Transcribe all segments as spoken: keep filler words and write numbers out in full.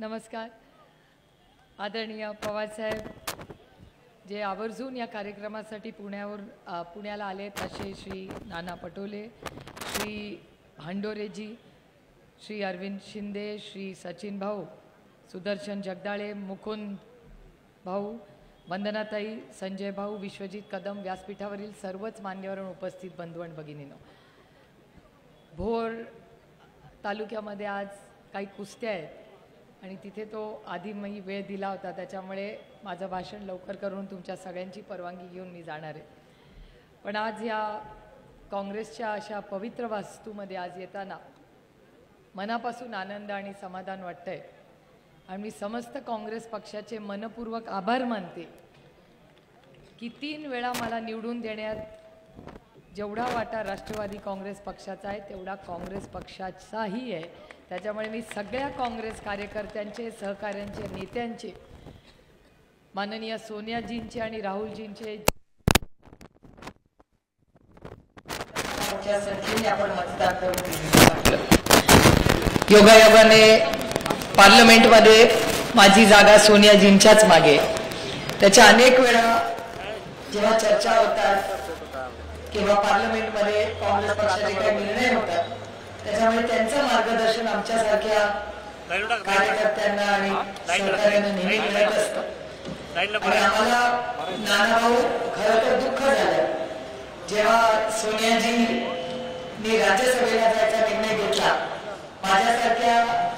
नमस्कार. आदरणीय पवारसाहेब, जे आवर्जून या कार्यक्रमासाठी पुण्यावर पुण्याला आले तसे श्री नाना पटोले, श्री भांडोरेजी, श्री अरविंद शिंदे, श्री सचिन भाऊ, सुदर्शन जगदाळे, मुकुंद भाऊ, वंदनाताई, संजय भाऊ, विश्वजित कदम, व्यासपीठावरील सर्वच मान्यवर उपस्थित बंधू आणि भगिनींनो, भोर तालुक्यामध्ये आज काही कुस्त्या आहेत आणि तिथे तो आधी मी वेळ दिला होता, त्याच्यामुळे माझं भाषण लवकर करून तुमच्या सगळ्यांची परवानगी घेऊन मी जाणार आहे. पण आज या काँग्रेसच्या अशा पवित्र वास्तूमध्ये आज येताना मनापासून आनंद आणि समाधान वाटतंय आणि मी समस्त काँग्रेस पक्षाचे मनपूर्वक आभार मानते की तीन वेळा मला निवडून देण्यात जेवढा वाटा राष्ट्रवादी काँग्रेस पक्षाचा आहे तेवढा काँग्रेस पक्षाचाही आहे. त्याच्यामुळे मी सगळ्या काँग्रेस कार्यकर्त्यांचे, सहकाऱ्यांचे, नेत्यांचे, माननीय सोनियाजींचे आणि राहुलजींचे आपण मतदान करून योगायोगाने पार्लमेंटमध्ये माझी जागा सोनियाजींच्याच मागे. त्याच्या अनेक वेळा जेव्हा चर्चा होतात किंवा पार्लमेंटमध्ये काँग्रेस पक्षाचे काही निर्णय होतात, त्याच्यामुळे त्यांचं मार्गदर्शन आमच्यासारख्या कार्यकर्त्यांना आणि सहकार्यांना नेहमी मिळत असतं. आणि आम्हाला नानाभाऊ खरं तर दुःख झालं जेव्हा सोनियाजींनी राज्यसभेला जायचा निर्णय घेतला. माझ्यासारख्या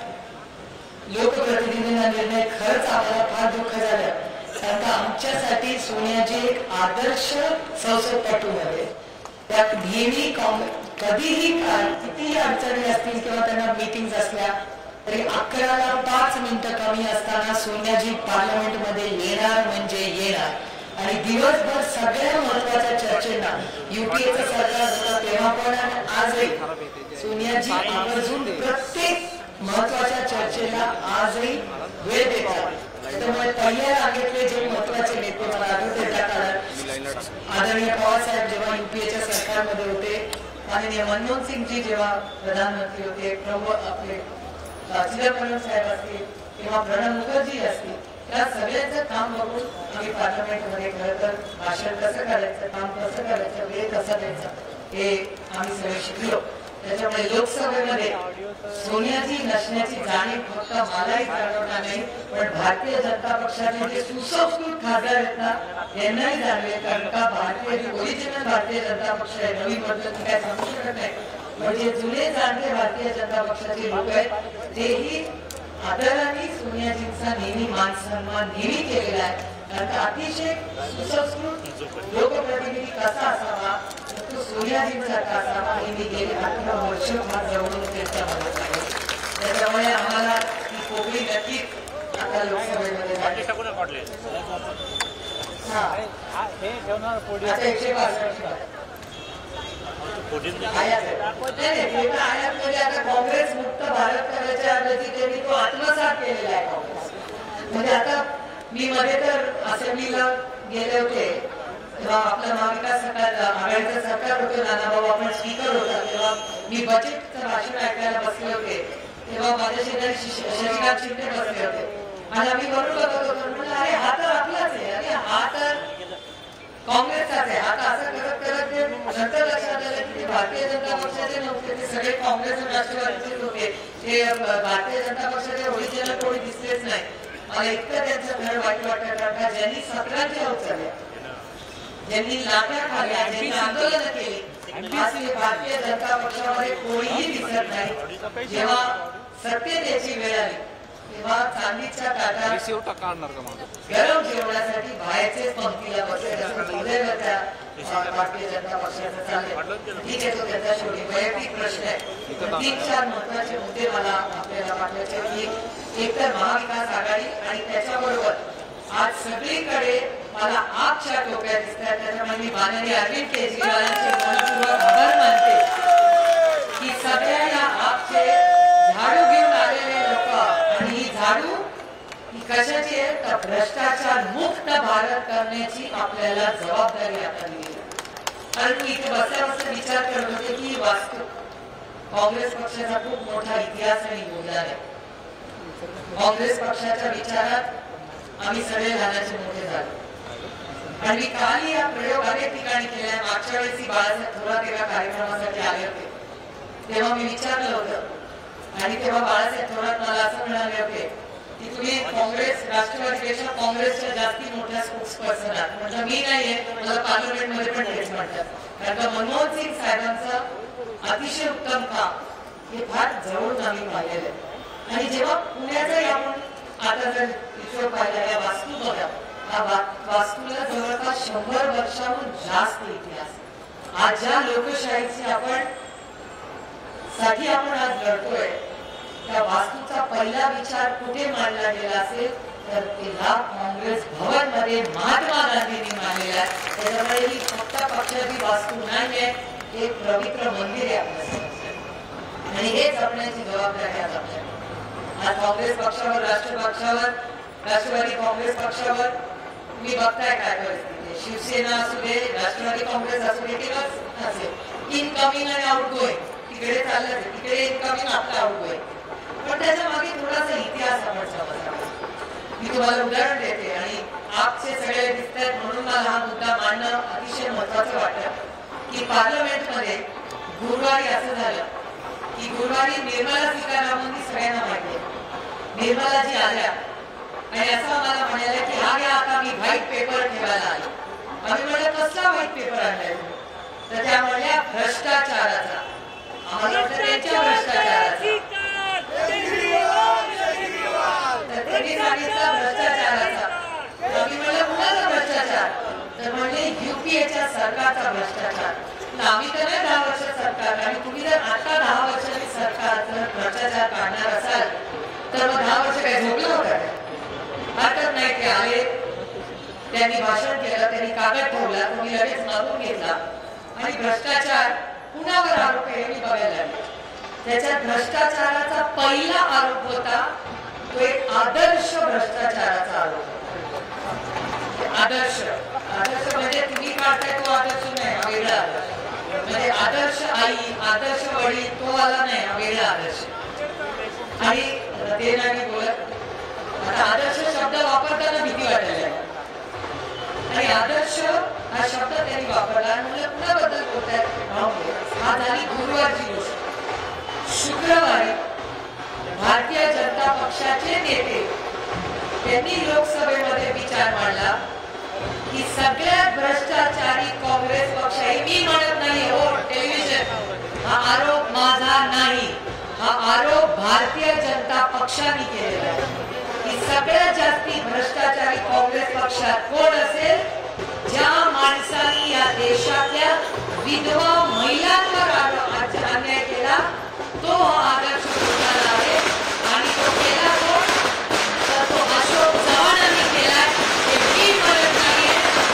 लोकप्रतिनिधींना निर्णय खरंच आम्हाला फार दुःख झालं, कारण का आमच्यासाठी सोनियाजी एक आदर्श संसदपटू नव्हे. त्या नेहमी कधीही कितीही अडचणी असतील किंवा त्यांना मीटिंग असल्या तरी अकराला पाच मिनिटं कमी असताना सोनियाजी पार्लमेंटमध्ये येणार म्हणजे येणार आणि दिवसभर सगळ्या महत्वाच्या चर्चेला युपीएचं सरकार होतं तेव्हा पण आजही सोनियाजी आवर्जून प्रत्येक महत्वाच्या चर्चेला आजही वेळ देतात. त्यामुळे पहिल्या रांगेतले जे महत्वाचे नेते मला आठवते त्या काळात आदरणीय पवारसाहेब जेव्हा युपीएच्या सरकारमध्ये होते, माननीय मनमोहन सिंगजी जेव्हा प्रधानमंत्री होते, प्रभू आपले चिदंबरम साहेब असतील किंवा प्रणब मुखर्जी असतील, या सगळ्यांचं काम बघून आम्ही पार्लमेंटमध्ये खरं तर भाषण कसं करायचं, काम कसं करायचं, वेळ कसा द्यायचा हे आम्ही सगळे शिकलो. त्याच्यामुळे लोकसभेमध्ये सोनियाजी नसण्याची जाणीव फक्त मलाही जाणवणार नाही, पण भारतीय जनता पक्षाचे जे सुसंस्कृत खासदार आहेत ना यांनाही जाणवेल, कारण का भारतीय ओरिजिनल भारतीय जनता पक्ष आहे, नवीन पद्धती काय सांगू शकत नाही. म्हणजे जुने जाणते भारतीय जनता पक्षाचे लोक आहेत तेही आदराने सोनियाजींचा नेहमी मान सन्मान नेहमी केलेला आहे, कारण का अतिशय सुसंस्कृत लोकप्रतिनिधी कसा असावा तो सोनियाजींसारखा असावा हे मी गेले अठरा वर्ष फार जवळून त्यांच्या मनात आहे. त्याच्यामुळे आम्हाला ती कोकणी नक्की आता लोकसभेमध्ये एकशे आता काँग्रेस मुक्त भारत करायच्या ऐवजी मी तो आत्मसात केलेला आहे काँग्रेस. म्हणजे आता मी मध्ये तर असेंब्लीला गेले होते तेव्हा आपलं महाविकास सरकार आघाडीचं सरकार होतं, नानाभाऊ आपण स्पीकर होता, तेव्हा मी बजेटचं भाषण ऐकायला बसले होते, तेव्हा माझ्या शेजारी शशिकांत शिंदे बसले होते आणि आम्ही बरोबर बघत होतो. म्हटलं अरे हा तर आपलाच आहे, अरे हा तर काँग्रेसचाच आहे. आता असं करत करत ते नंतर लक्षात आलं की ते भारतीय जनता पक्षाचे नव्हते, ते सगळे काँग्रेस आणि राष्ट्रवादीचेच होते. ते भारतीय जनता पक्षाचे ओरिजिनल कोणी दिसलेच नाही. मला इतकं त्यांचं घर वाईट वाटत, कारण ज्यांनी सतराची अवचारल्या, ज्यांनी लाट्या खाल्ल्या, ज्यांनी आंदोलन केली, आज भारतीय जनता पक्षामध्ये कोणीही दिसत नाही. जेव्हा सत्यतेची वेळ आली तेव्हा चांदीच्या ताटात गरम जेवणासाठी बाहेरचेच पंक्तीला बसले त्या भारतीय जनता पक्षाचं चालले. ठीक आहे, तो त्यांचा शेवटी वैयक्तिक प्रश्न आहे. तीन चार महत्वाचे मुद्दे मला आपल्याला पाठवायचे की एकतर महाविकास आघाडी आणि त्याच्याबरोबर आज सगळीकडे मला आपच्या टोप्या दिसतात. त्याच्यामुळे मी माननीय अरविंद केजरीवालांचे मनपूर्वक आभार मानते की सगळ्या या आपचे झाडू घेऊन आलेले लोक आणि ही झाडू ही कशाची आहे तर भ्रष्टाचार मुक्त भारत करण्याची आपल्याला जबाबदारी आता दिली. कारण मी इथे बसल्या बसल्या विचार करत होते की वास्तव काँग्रेस पक्षाचा खूप मोठा इतिहास आणि योगदान आहे. काँग्रेस पक्षाच्या विचारात आम्ही सगळे लहानाचे मोठे झालो आणि मी कालही हा प्रयोग अनेक ठिकाणी केला. मागच्या वेळेस बाळासाहेब थोरात एका कार्यक्रमासाठी आले होते तेव्हा मी विचारलं होतं आणि तेव्हा बाळासाहेब थोरात मला असं म्हणाले होते की तुम्ही काँग्रेस राष्ट्रवादीपेक्षा काँग्रेसच्या जास्ती मोठ्या स्पोक्स पर्सन आहात. म्हटलं मी नाहीये, मला पार्लमेंटमध्ये पण तेच म्हणतात. कारण का मनमोहन सिंग साहेबांचं अतिशय उत्तम काम हे फार जवळून आम्ही पाहिलेलं आहे. आणि जेव्हा पुण्याचाही आपण आता जर इथे पाहिला या वास्तू बघा, हा वास्तूला जवळपास शंभर वर्षाहून जास्त इतिहास. आज ज्या लोकशाहीची आपण साठी आपण आज लढतोय त्या वास्तूचा पहिला विचार कुठे मांडला गेला असेल तर तिला काँग्रेस भवन मध्ये महात्मा गांधींनी मांडलेला आहे. त्याच्यामुळे ही फक्त पक्षाची वास्तू नाहीये, हे पवित्र मंदिर आहे आपल्या आणि हे जपण्याची जबाबदारी आज आपल्याला. आज काँग्रेस पक्षावर राष्ट्र पक्षावर राष्ट्रवादी काँग्रेस पक्षावर तुम्ही बघताय काय परिस्थिती. शिवसेना असू दे, राष्ट्रवादी काँग्रेस असू दे किंवा असेल, इनकमिंग आणि आउटगोईंग तिकडे चाललं, तिकडे इनकमिंग आपलं आउटगोईंग. पण त्याच्या मागे थोडासा इतिहास आपण समजला. मी तुम्हाला उदाहरण देते आणि आपचे सगळे दिसत आहेत म्हणून मला हा मुद्दा मांडणं अतिशय महत्वाचं वाटतं की पार्लमेंटमध्ये गुरुवारी असं झालं की गुरुवारी निर्मला सीतारामन सगळ्यांना माहिती आहे, निर्मलाजी आल्या आणि असं मला म्हणाले की हा घ्या आता मी व्हाईट पेपर ठेवायला आलो. आम्ही म्हणलं कसला व्हाईट पेपर आणलाय तर त्या म्हणल्या भ्रष्टाचाराचा. आम्हाला वाटतं त्यांच्या भ्रष्टाचाराचा. त्यांनी सांगितलं भ्रष्टाचाराचा. आम्ही म्हणलं कुणाचा भ्रष्टाचार तर म्हणले युपीएच्या सरकारचा भ्रष्टाचार. आम्ही तर नाही दहा वर्ष सरकार आणि तुम्ही जर आता दहा वर्षांनी सरकार जर भ्रष्टाचार काढणार असाल तर मग दहा वर्ष काय झोपलं होतं हरकत नाही. ते आले, त्यांनी भाषण केलं, त्यांनी कागद ठेवला, तुम्ही लगेच मागून घेतला आणि भ्रष्टाचार कुणावर आरोप आहे मी बघायला लागले. त्याच्यात भ्रष्टाचाराचा पहिला आरोप होता तो एक आदर्श भ्रष्टाचाराचा आरोप. आदर्श आदर्श म्हणजे तुम्ही काढताय तो आदर्श नाही, हा वेगळा आदर्श. म्हणजे आदर्श आई, आदर्श वडील तो आला नाही, हा वेगळा आदर्श. आणि ते नाही बोलत आता आदर्श शब्द वापरताना भीती वाटायला आणि आदर्श हा शब्द त्यांनी वापरला आणि म्हणलं कुणाबद्दल बोलतायत. हा झाली गुरुवारची गोष्ट. शुक्रवारी भारतीय जनता पक्षाचे नेते त्यांनी लोकसभेमध्ये विचार मांडला की सगळ्यात भ्रष्टाचारी काँग्रेस पक्ष आहे. मी म्हणत नाही हो टेलिव्हिजन, हा आरोप माझा नाही, हा आरोप भारतीय जनता पक्षाने केलेला आहे की सगळ्यात जास्ती भ्रष्टाचारी काँग्रेस पक्षात कोण असेल ज्या माणसाने या देशातल्या विधवा महिलांवर अन्याय केला तो आदर्श आहे आणि तो केला तो तर तो अशोक चव्हाणांनी केला. हे मी म्हणत नाहीये,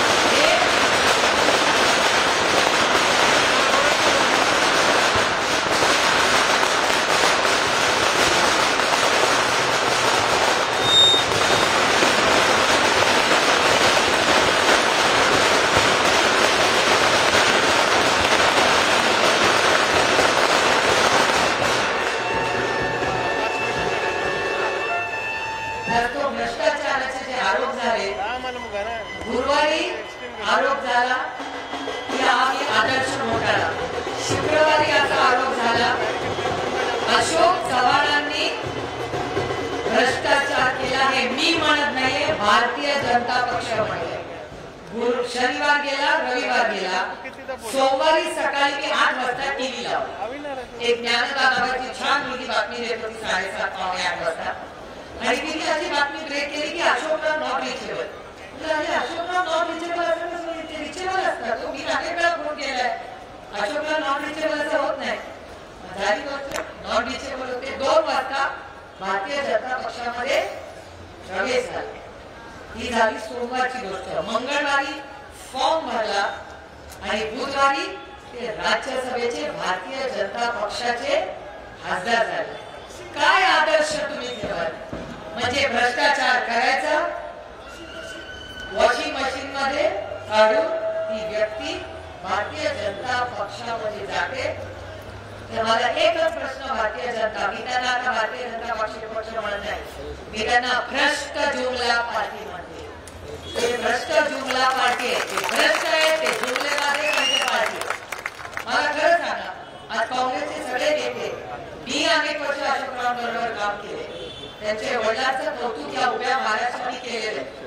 गुरुवारी आरोप झाला की आम्ही आदर्श मोठाला. शुक्रवारी असा आरोप झाला अशोक चव्हाणांनी भ्रष्टाचार केला. हे मी म्हणत नाहीये, भारतीय जनता पक्ष म्हणते. गुरु शनिवार गेला, रविवार गेला, सोमवारी सकाळी मी आठ वाजता टीव्ही लावला. एक ज्ञानदा नावाची छान मुलगी बातमी देत होती साडेसात पावणे आठ वाजता आणि तिने अशी बातमी ब्रेक केली की Ashokrao not reachable. Ashokrao not reachable असं रिचेबल असतात. मी अनेक वेळा फोन केलाय, अशोकराव नॉट रिचेबल असं होत नाही. झाली गोष्ट नॉट रिचेबल होते. दोन वाजता भारतीय जनता पक्षामध्ये प्रवेश झाला. ही झाली सोमवारची गोष्ट. मंगळवारी फॉर्म भरला आणि बुधवारी ते राज्यसभेचे भारतीय जनता पक्षाचे खासदार झाले. काय आदर्श तुम्ही ठेवाल? म्हणजे भ्रष्टाचार करायचा, वॉशिंग मशीन मध्ये काढून ती व्यक्ती भारतीय जनता पक्षामध्ये जाते. तर मला एकच प्रश्न भारतीय जनता, मी त्यांना आता भारतीय जनता पक्ष पक्ष म्हणत नाही, मी त्यांना भ्रष्ट जुमला पार्टी म्हणते. ते भ्रष्ट जुमला पार्टी आहे, ते भ्रष्ट आहे, ते जुमलेबाज आहे पार्टी. मला खरं सांगा, आज काँग्रेसचे सगळे नेते, मी अनेक वर्ष अशोकराव बरोबर काम केले, त्यांच्या वडिलांचं कौतुक या उभ्या महाराष्ट्राने केलेलं आहे.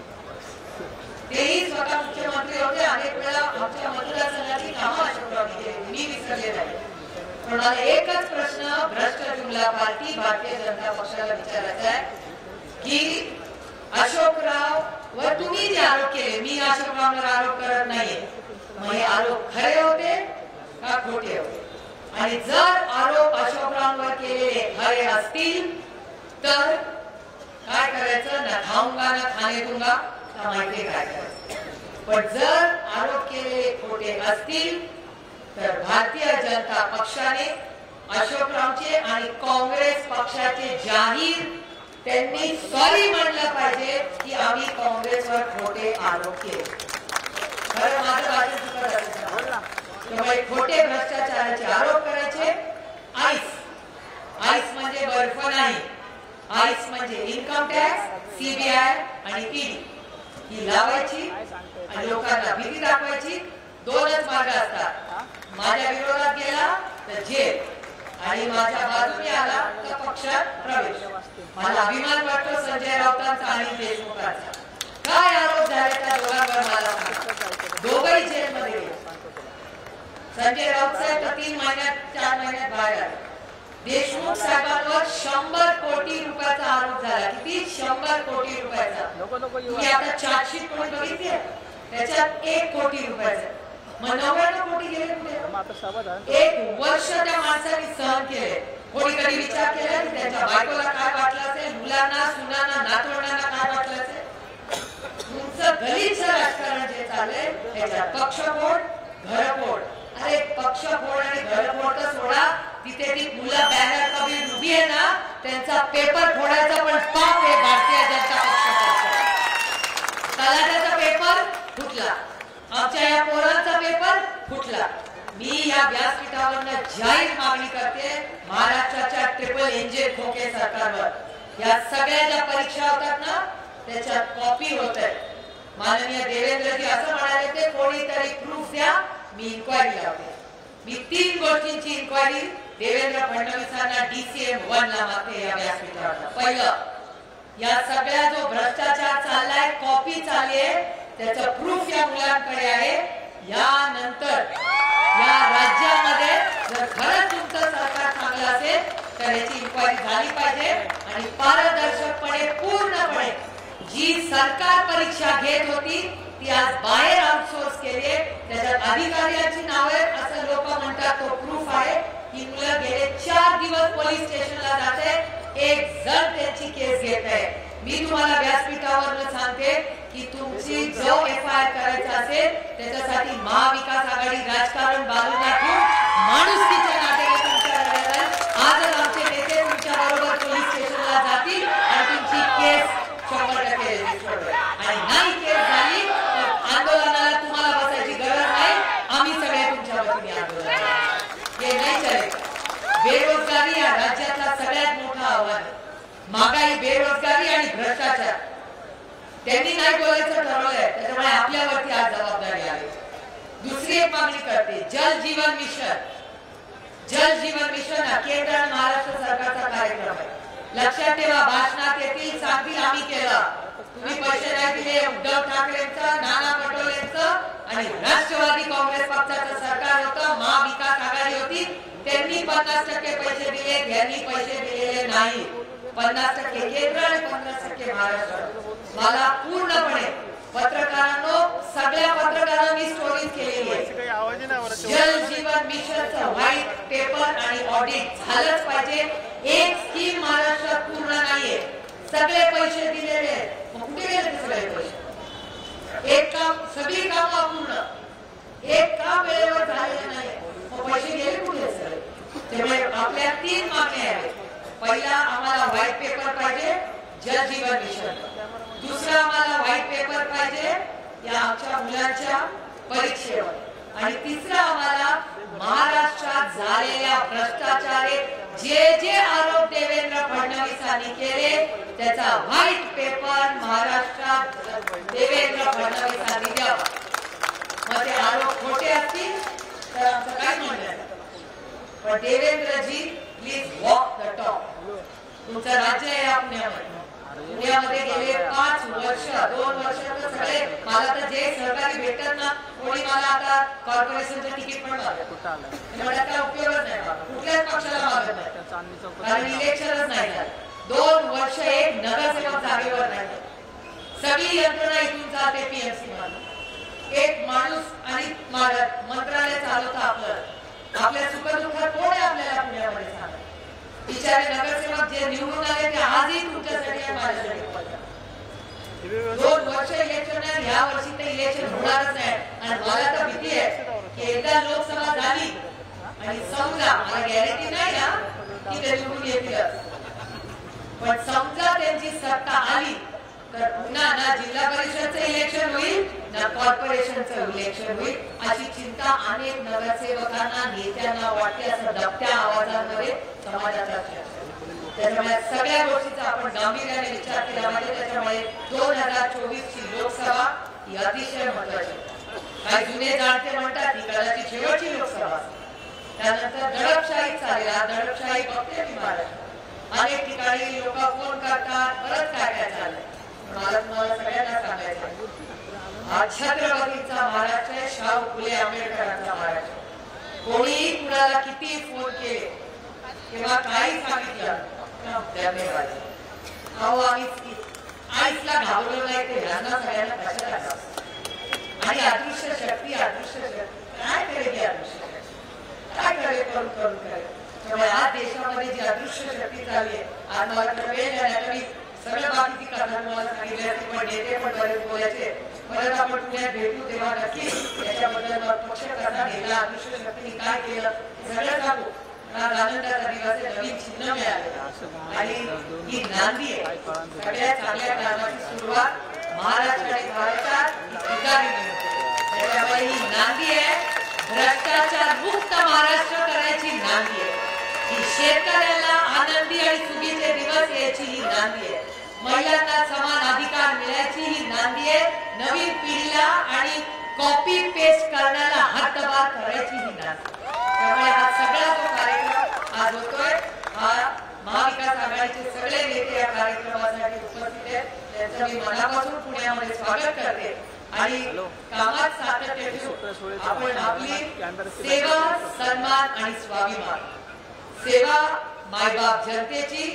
तेही स्वतः मुख्यमंत्री होते, अनेक वेळा आमच्या मतदारसंघाची कामं अशोकरावनी केली, मी विसरले नाही. पण मला एकच प्रश्न भ्रष्ट जुमला पार्टी भारतीय जनता पक्षाला विचारायचा आहे की अशोकराव व तुम्ही जे आरोप केले, मी अशोकराववर आरोप करत नाहीये, मग हे आरोप खरे होते का खोटे होते? आणि जर आरोप अशोकराववर केलेले खरे असतील तर काय करायचं? ना खाऊंगा ना खाने दूंगा, माहिती काय करायचं. पण जर आरोप केलेले खोटे असतील तर भारतीय जनता पक्षाने अशोकरावचे आणि काँग्रेस पक्षाचे जाहीर त्यांनी सॉरी म्हणलं पाहिजे की आम्ही काँग्रेसवर खोटे आरोप केले. खरं माझं भाषण चुकत असेल त्यामुळे खोटे भ्रष्टाचाराचे आरोप करायचे. आईस आईस म्हणजे बर्फ नाही, आईस म्हणजे इन्कम टॅक्स, सीबीआय आणि ईडी ही लावायची आणि लोकांना भीती दाखवायची. दोनच मार्ग असतात, माझ्या विरोधात गेला तर जेल आणि माझ्या बाजूने आला तर पक्षात प्रवेश. मला अभिमान वाटतो संजय राऊतांचा आणि देशमुखांचा. काय आरोप झाले त्या दोघांवर मला सांगा. दोघंही जेलमध्ये गेले. संजय राऊत साहेब तर तीन महिन्यात चार महिन्यात बाहेर आले. देशमुख साहेबांवर शंभर कोटी रुपयाचा आरोप झाला. किती? शंभर कोटी रुपयाचा. तुम्ही आता चार्जशीट कोणी बघितली त्याच्यात एक कोटी रुपयाचा. मग नव्याण्णव कोटी गेले कुठे? एक वर्ष त्या माणसाने सहन केले. कोणी कधी विचार केला की त्यांच्या बायकोला काय वाटलं असेल, मुलांना, सुनांना, नातवंडांना काय वाटलं असेल? तुमचं गलिच्छ राजकारण जे चाललंय त्याच्यात पक्षफोड, घरफोड. अरे पक्षफोड आणि घरफोड तर सोडा, तिथे ती मुलं बॅनर कमी उभी आहे ना, त्यांचा पेपर फोडायचा पण पाप आहे भारतीय जनता पक्षाचा. तलाठ्याचा पेपर फुटला, आमच्या या पोरांचा पेपर फुटला. मी या व्यासपीठावरनं जाहीर मागणी करते महाराष्ट्राच्या ट्रिपल इंजिन खोके सरकारवर. या सगळ्या ज्या परीक्षा होतात ना त्याच्यात कॉपी होत आहे. माननीय देवेंद्रजी असं म्हणाले ते कोणीतरी प्रूफ द्या, मी इन्क्वायरी लावते. मी तीन गोष्टींची इन्क्वायरी देवेंद्र फडणवीसांना डीसीएम वन ला मागते या व्यासपीठावर. पहिलं, या सगळ्या जो भ्रष्टाचार चाललाय, कॉपी चालली त्याचं प्रूफ या मुलांकडे आहे. यानंतर या राज्यामध्ये जर खरंच तुमचं सरकार चांगलं असेल तर याची इन्क्वायरी झाली पाहिजे आणि पारदर्शकपणे पूर्णपणे जी सरकार परीक्षा घेत होती ती आज बाहेर आउटसोर्स केली. त्याच्यात अधिकाऱ्यांची नावे असं लोक म्हणतात, तो प्रूफ आहे. ही मुलं गेले चार दिवस पोलीस स्टेशनला जाते, एक जण त्यांची केस घेत आहे. मी तुम्हाला व्यासपीठावर सांगते की तुमची जो एफ आय आर करायचा असेल त्याच्यासाठी महाविकास आघाडी राजकारण बाजूला ठेवून माणुसकीच्या नात्याने तुमच्या आजच आमचे नेते तुमच्या बरोबर पोलीस स्टेशनला जातील आणि तुमची केस शंभर टक्के रजिस्टर. आणि नाही केस झाली तर आंदोलनाला तुम्हाला बसायची गरज नाही, आम्ही सगळे तुमच्या वतीने आंदोलन. हे नाही चालेल. बेरोजगारी या राज्यातला सगळ्यात मोठा आव्हान आहे. महागाई, बेरोजगारी आणि भ्रष्टाचार. त्यांनी नाही बोलायचं ठरवलंय त्याच्यामुळे आपल्यावरती आज जबाबदारी आली. दुसरी एक मागणी करते, जल जीवन मिशन. जल जीवन मिशन हा केंद्र आणि महाराष्ट्र सरकारचा कार्यक्रम आहे. लक्षात ठेवा, भाषणात येतील, सांगतील आम्ही केलं. तुम्ही पैसे नाही दिले. उद्धव ठाकरेंचं, नाना पटोलेंचं आणि राष्ट्रवादी काँग्रेस पक्षाचं सरकार होतं, महाविकास आघाडी होती. त्यांनी पन्नास टक्के पैसे दिले, यांनी पैसे दिलेले नाही. पन्नास टक्के केंद्र आणि पन्नास टक्के महाराष्ट्र. मला पूर्णपणे पत्रकारांनो, सगळ्या पत्रकारांनी स्टोरीज केलेली आहे. जल जीवन मिशनचं व्हाईट पेपर आणि ऑडिट झालंच पाहिजे. एक स्कीम महाराष्ट्रात पूर्ण नाहीये, सगळे पैसे दिलेले आहेत. कुठे गेले ते सगळे पैसे? एक काम, सगळी कामं अपूर्ण, एक काम वेळेवर झालेलं नाही, पैसे गेले कुठे सगळे? त्यामुळे आपल्या तीन मागण्या आहेत. पहिला, आम्हाला व्हाईट पेपर पाहिजे जल जीवन मिशन. दुसरा, आम्हाला व्हाईट पेपर पाहिजे या आमच्या मुलांच्या परीक्षेवर. आणि तिसरं आम्हाला महाराष्ट्रात झालेल्या भ्रष्टाचारे जे जे आरोप देवेंद्र फडणवीसांनी केले त्याचा व्हाईट पेपर महाराष्ट्रात देवेंद्र फडणवीसांनी द्यावा. मग ते आरोप खोटे असतील तर आमचं काय म्हणणं आहे, पण Devendraji please walk the talk. तुमचं राज्य आहे या पुण्यामध्ये. पुण्यामध्ये गेले पाच वर्ष दोन वर्ष तर सगळे मला तर जे सहकारी भेटतात ना, कोणी मला आता कॉर्पोरेशनचं तिकीट पण मागत मला काय उपयोगच नाही, कुठल्याच पक्षाला मागत नाही, कारण इलेक्शनच नाही झालं. दोन वर्ष एक नगरसेवक जागेवर नाही, सगळी यंत्रणा इथून जाते पीएमसी मध्ये. एक माणूस आणि मंत्रालय चालवतं आपलं. आपल्या सुखदुःखात कोण आहे आपल्याला पुण्यामध्ये सांगा. बिचारे नगरसेवक जे निवडून आले ते आजही तुमच्यासाठी आहे, माझ्यासाठी. दोन वर्ष इलेक्शन आहे, या वर्षी तर इलेक्शन होणारच नाही. आणि मला तर भीती आहे की एकदा लोकसभा झाली आणि समजा, मला गॅरंटी नाही ना की ते निवडून येतील, पण समजा त्यांची सत्ता आली तर पुन्हा ना जिल्हा परिषदचं इलेक्शन होईल ना कॉर्पोरेशनचं इलेक्शन होईल, अशी चिंता अनेक नगरसेवकांना नेत्यांना वाटते, असं दबत्या आवाजांमध्ये समाजाचा. त्याच्यामुळे सगळ्या गोष्टीचा आपण गांभीर्याने विचार केला पाहिजे. त्याच्यामुळे दोन हजार चोवीस ची लोकसभा ही अतिशय महत्वाची. काही जुने जाणते म्हणतात ही कदाचित शेवटची लोकसभा, त्यानंतर दडपशाही चालेल. दडपशाही बघते मी महाराष्ट्र अनेक ठिकाणी लोक फोन करतात, परत काय काय चाललंय. मला तुम्हाला सगळ्यांना सांगायचं, हा छत्रपतीचा महाराष्ट्र आहे, शाहू फुले आंबेडकरांचा महाराष्ट्र. कोणीही कुणाला किती फोन केले किंवा काही सांगितलं धन्यवाद. अहो आम्ही आईसला घाबरलो नाही ते यांना सगळ्यांना कशा लागतात. आणि अदृश्य शक्ती अदृश्य शक्ती काय करेल, अदृश्य शक्ती काय करेल, करून करून करेल. त्यामुळे आज देशामध्ये जी अदृश्य शक्ती चालली आहे, आज मला तर वेळ नाही, सगळं बाकीची कथा तुम्हाला सांगितली असते, पण नेते पण बरेच बोलायचे. परत आपण पुण्यात भेटू तेव्हा नक्की याच्याबद्दल पक्ष कसा घेतला, अदृश्य शक्तीने काय केलं सगळं सांगू. आज आनंदाचा दिवस आहे, नवीन चिन्ह मिळालं आणि ही नांदी आहे सगळ्या चांगल्या कामाची सुरुवात महाराष्ट्राने भारतात स्वीकारली. त्याच्यामुळे ही नांदी आहे, भ्रष्टाचार मुक्त महाराष्ट्र करायची नांदी आहे. ही शेतकऱ्याला आनंदी आणि सुखीचे दिवस यायची ही नांदी आहे. महिलांना समान अधिकार मिळायची ही नांदी आहे. नवीन पिढीला आणि कॉपी पेस्ट करण्याला हातभार करायची ही नांदी. त्यामुळे हा सगळा जो कार्यक्रम आज होतोय, हा महाविकास आघाडीचे सगळे नेते या कार्यक्रमासाठी उपस्थित आहेत. त्यांचं मी मनापासून पुण्यामध्ये स्वागत करते. आणि कामात सातत्य ठेवून आपण आपली सेवा, सन्मान आणि स्वाभिमान, सेवा मायबाप जनतेची,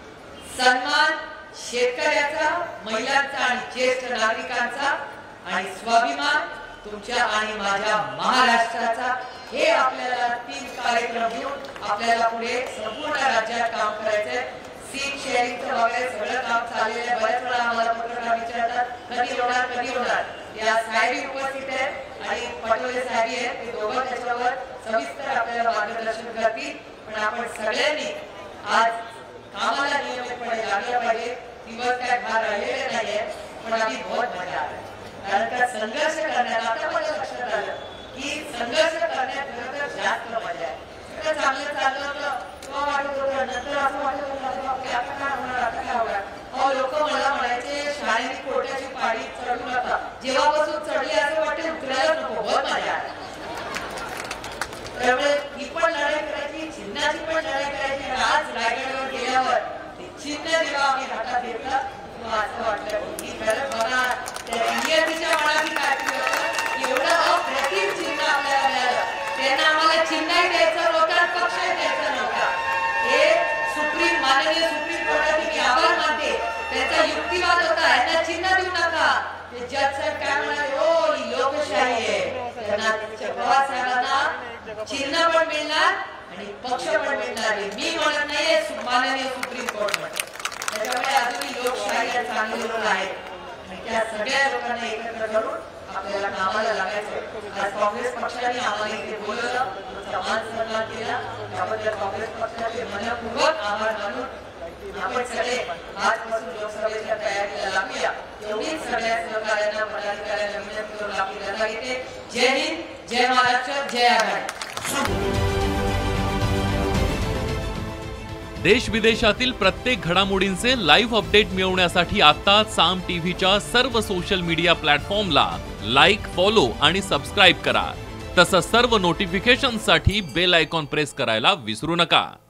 सन्मान शेतकऱ्याचा, महिलांचा आणि ज्येष्ठ नागरिकांचा, आणि स्वाभिमान तुमच्या आणि माझ्या महाराष्ट्राचा. हे आपल्याला तीन कार्यक्रम घेऊन आपल्याला पुढे संपूर्ण राज्यात काम करायचंय. सीट शेअरिंगचं वगैरे सगळं काम चाललेलं आहे. बऱ्याच वेळा आम्हाला पत्रकार विचारतात कधी होणार कधी होणार. या साहेबी उपस्थित आहेत आणि पटोले साहेबी आहेत, ते दोघं त्याच्यावर सविस्तर आपल्याला मार्गदर्शन करतील. पण आपण सगळ्यांनी आज कामाला नियमितपणे लागलं पाहिजे. दिवस काय फार राहिलेले नाहीये, पण आम्ही बहुत मजा आली. कारण का संघर्ष करण्यात आता मला लक्षात आलं की संघर्ष करण्यात खरं तर जास्त मजा आहे. सगळं चांगलं चाललं होतं तेव्हा वाटत होतं, नंतर असं वाटत होतं की आता काय होणार आता काय होणार. अहो लोक मला म्हणायचे शाळेने कोट्याची पाडी चढू नका. जेव्हापासून चढली असं वाटतं उतरायला नको. बहुत मजा आली. त्यामुळे ही पण लढाई करायची, चिन्हाची पण लढाई करायची. आज रायगडवर गेल्यावर ते चिन्ह जेव्हा आम्ही हातात घेतलं तेव्हा असं वाटलं की खरं बघा त्या नियतीच्या मनाची काय एवढं अप्रतिम चिन्ह आपल्याला मिळालं. त्यांना आम्हाला चिन्हही द्यायचं नव्हतं, पक्षही द्यायचा नव्हता. हे सुप्रीम माननीय सुप्रीम कोर्टाचे मी आभार मानते. त्यांचा युक्तिवाद होता यांना चिन्ह देऊ नका. ते जज साहेब काय म्हणाले, हो ही लोकशाही आहे, त्यांना पवार साहेबांना चिन्ह पण मिळणार आणि पक्ष पण मिळणार. मी म्हणत नाहीये, माननीय सुप्रीम कोर्ट म्हणते. त्याच्यामुळे अजूनही लोकशाही चांगले लोक आहेत आणि त्या सगळ्या लोकांना एकत्र करून आपल्याला कामाला लागायचं. आज काँग्रेस पक्षाने आम्हाला इथे बोलवलं, मान सन्मान केला, त्याबद्दल काँग्रेस पक्षाचे मनपूर्वक आभार मानून आपण सगळे आजपासून लोकसभेच्या तयारीला लागूया. एवढीच सगळ्या सहकार्यांना पदाधिकाऱ्यांना विनंती करून आपली रजा घेते. जय हिंद, जय महाराष्ट्र. देश विदेशातील प्रत्येक घडामोडींचे लाईव्ह अपडेट मिळवण्यासाठी आता साम टीव्हीच्या सर्व सोशल मीडिया प्लॅटफॉर्मला लाईक, फॉलो आणि सबस्क्राईब करा. तसंच सर्व नोटिफिकेशनसाठी बेल आयकॉन प्रेस करायला विसरू नका.